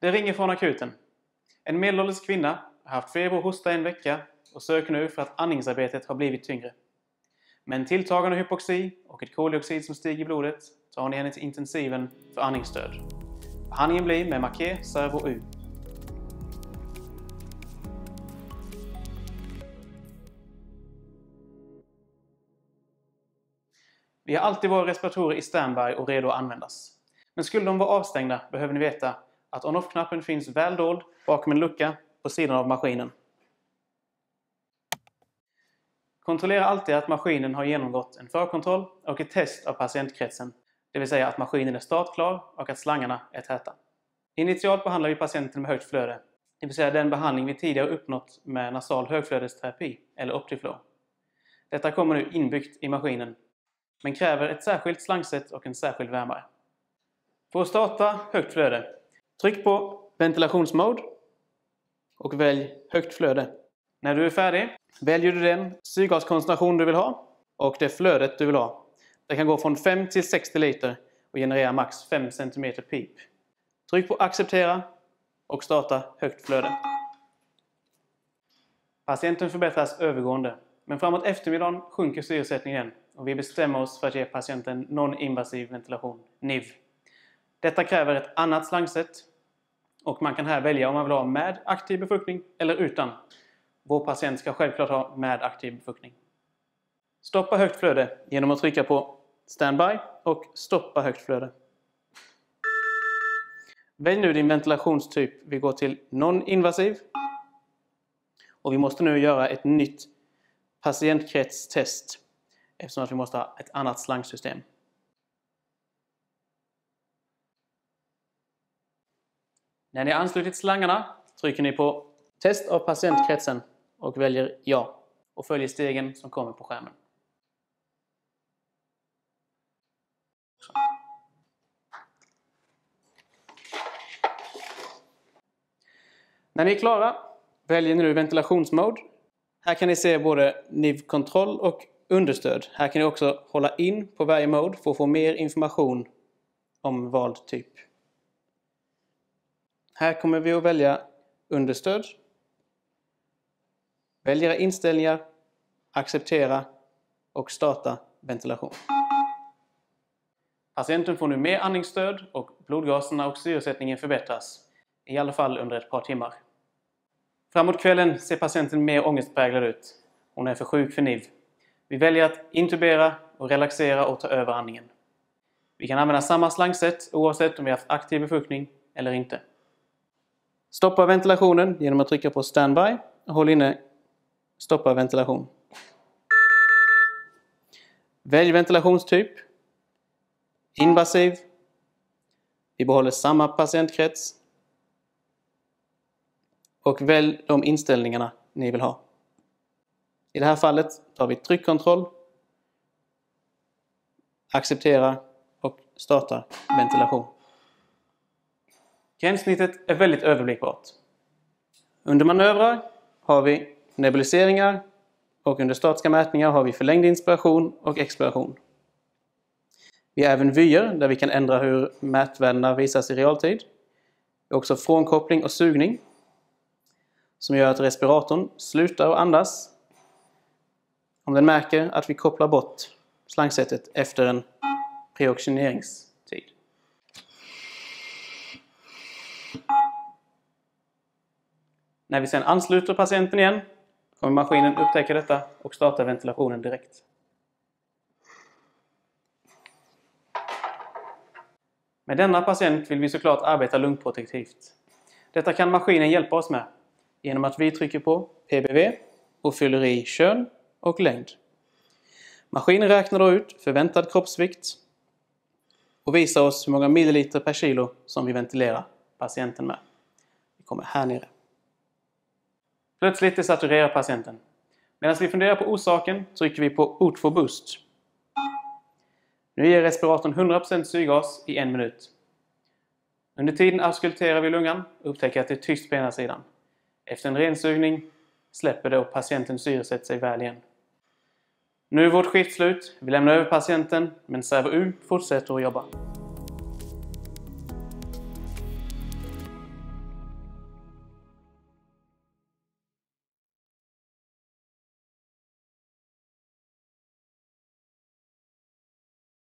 Det ringer från akuten. En medelålders kvinna har haft feber och hosta en vecka och söker nu för att andningsarbetet har blivit tyngre. Med en tilltagande hypoxi och ett koldioxid som stiger i blodet tar ni henne till intensiven för andningsstöd. Behandlingen blir med Maquet Servo U. Vi har alltid våra respiratorer i standby och redo att användas. Men skulle de vara avstängda behöver ni veta att on-off-knappen finns väl dold bakom en lucka på sidan av maskinen. Kontrollera alltid att maskinen har genomgått en förkontroll och ett test av patientkretsen, det vill säga att maskinen är startklar och att slangarna är täta. Initialt behandlar vi patienten med högt flöde, det vill säga den behandling vi tidigare uppnått med nasal högflödesterapi eller Optiflow. Detta kommer nu inbyggt i maskinen, men kräver ett särskilt slangsätt och en särskild värmare. För att starta högt flöde, tryck på ventilationsmode och välj högt flöde. När du är färdig väljer du den syrgaskoncentration du vill ha och det flödet du vill ha. Det kan gå från 5 till 60 liter och generera max 5 cm pip. Tryck på acceptera och starta högt flöde. Patienten förbättras övergående, men framåt eftermiddagen sjunker syresättningen igen och vi bestämmer oss för att ge patienten non-invasiv ventilation, NIV. Detta kräver ett annat slangsätt och man kan här välja om man vill ha med aktiv befuktning eller utan. Vår patient ska självklart ha med aktiv befuktning. Stoppa högt flöde genom att trycka på standby och stoppa högt flöde. Välj nu din ventilationstyp. Vi går till non-invasiv. Och vi måste nu göra ett nytt patientkretstest eftersom att vi måste ha ett annat slangsystem. När ni har anslutit slangarna trycker ni på test av patientkretsen och väljer ja och följer stegen som kommer på skärmen. När ni är klara väljer ni nu ventilationsmode. Här kan ni se både NIV-kontroll och understöd. Här kan ni också hålla in på varje mode för att få mer information om vald typ. Här kommer vi att välja understöd. Välj era inställningar, acceptera och starta ventilation. Patienten får nu mer andningsstöd och blodgaserna och syresättningen förbättras, i alla fall under ett par timmar. Framåt kvällen ser patienten mer ångestpräglad ut. Hon är för sjuk för NIV. Vi väljer att intubera och relaxera och ta över andningen. Vi kan använda samma slangsätt oavsett om vi har haft aktiv befuktning eller inte. Stoppa ventilationen genom att trycka på standby och håll inne stoppa ventilation. Välj ventilationstyp. Invasiv. Vi behåller samma patientkrets. Och välj de inställningarna ni vill ha. I det här fallet tar vi tryckkontroll. Acceptera och starta ventilation. Gränssnittet är väldigt överblickbart. Under manövrar har vi nebuliseringar och under statiska mätningar har vi förlängd inspiration och expiration. Vi har även vyer där vi kan ändra hur mätvärdena visas i realtid. Vi har också frånkoppling och sugning som gör att respiratorn slutar att andas om den märker att vi kopplar bort slangsättet efter en preoxygeneringstid. När vi sedan ansluter patienten igen kommer maskinen upptäcka detta och starta ventilationen direkt. Med denna patient vill vi såklart arbeta lungprotektivt. Detta kan maskinen hjälpa oss med genom att vi trycker på PBV och fyller i kön och längd. Maskinen räknar då ut förväntad kroppsvikt och visar oss hur många milliliter per kilo som vi ventilerar patienten med. Vi kommer här nere. Plötsligt desaturerar patienten. Medan vi funderar på orsaken trycker vi på O2 Boost. Nu ger respiratorn 100% syrgas i 1 minut. Under tiden auskulterar vi lungan och upptäcker att det är tyst på ena sidan. Efter en rensugning släpper det och patienten syresätter sig väl igen. Nu är vårt skift slut. Vi lämnar över patienten men Servo U fortsätter att jobba.